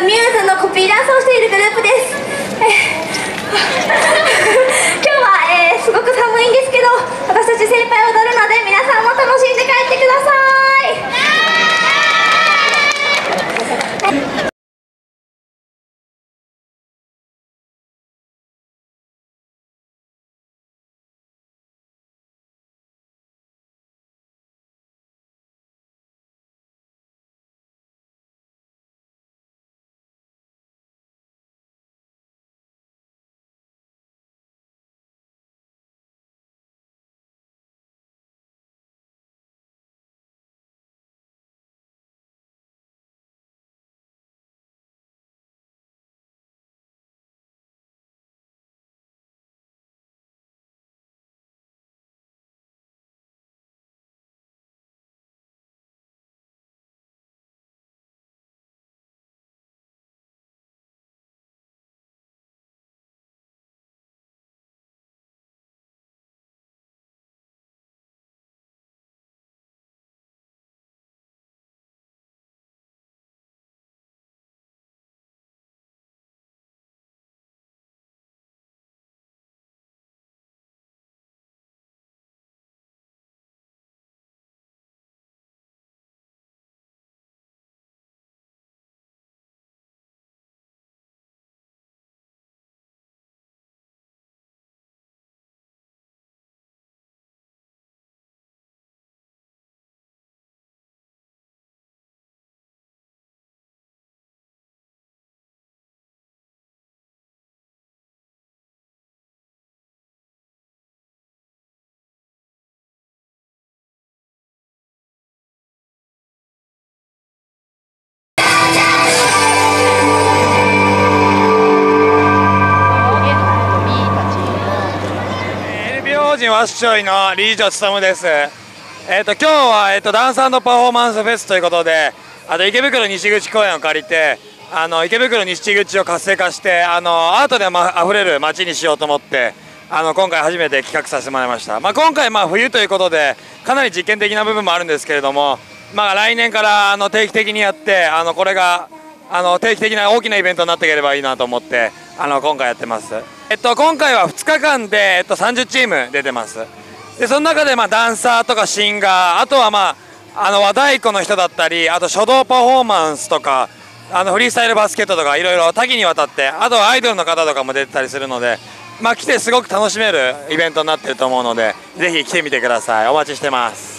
ミューズのコピーダンスをしているグループです。今日は、すごく寒いんですけど、私たち精一杯踊るので皆さんも楽しんで帰ってください。 和紙町の理事長務です。今日は、ダンス&パフォーマンスフェスということで、池袋西口公園を借りて、池袋西口を活性化して、アートであふれる街にしようと思って、今回初めて企画させてもらいました。今回冬ということで、かなり実験的な部分もあるんですけれども、来年から定期的にやって、これが定期的な大きなイベントになっていければいいなと思って、今回やってます。今回は2日間で、30チーム出てます。でその中でダンサーとかシンガー、あとは和太鼓の人だったり、あと書道パフォーマンスとかフリースタイルバスケットとかいろいろ多岐にわたって、あとはアイドルの方とかも出てたりするので、来てすごく楽しめるイベントになっていると思うので、ぜひ来てみてください。お待ちしてます。